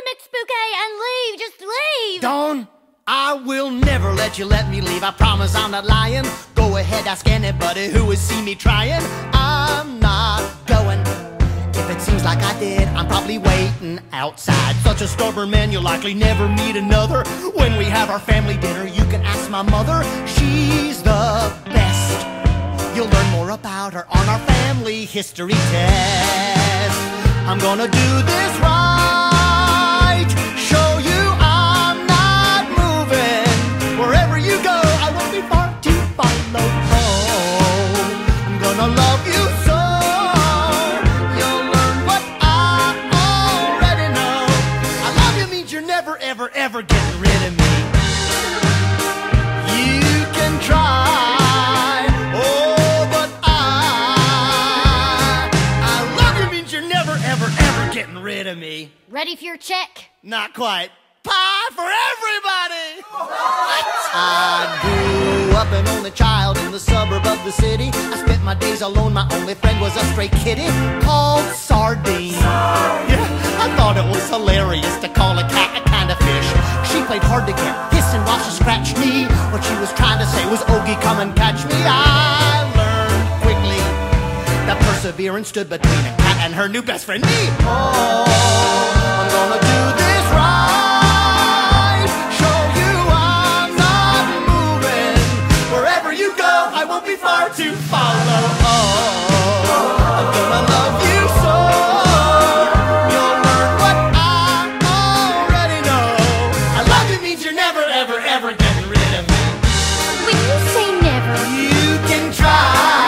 mixed bouquet and leave. Just leave. Dawn, I will never let you let me leave. I promise I'm not lying. Go ahead, ask anybody who has seen me trying. I'm not going. If it seems like I did, I'm probably waiting outside. Such a stubborn man, you'll likely never meet another. When we have our family dinner, you can ask my mother. She's the best. You'll learn more about her on our family history test. I'm gonna do this right. Show you I'm not moving. Wherever you go, I won't be far to follow. Oh, I'm gonna love you so. You'll learn what I already know. I love you means you're never, ever, ever getting rid of me. You can try. Getting rid of me. Ready for your check? Not quite. Pie for everybody! I grew up an only child in the suburb of the city. I spent my days alone, my only friend was a stray kitty called Sardine. Yeah, I thought it was hilarious to call a cat a kind of fish. She played hard to get, hissing while she scratched me. What she was trying to say was, Ogie, come and catch me. I learned quickly that perseverance stood between a cat and her new best friend, me. Oh, I'm gonna do this right. Show you I'm not moving. Wherever you go, I won't be far to follow. Oh, I'm gonna love you so. You'll learn what I already know. I love you means you're never, ever, ever getting rid of me. When you say never, you can try.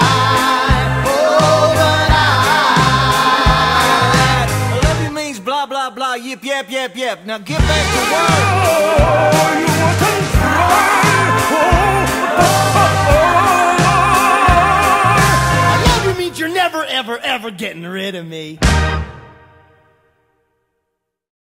Blah, yip, yap, yap, yap. Now get back to work. I love you means you're never, ever, ever getting rid of me.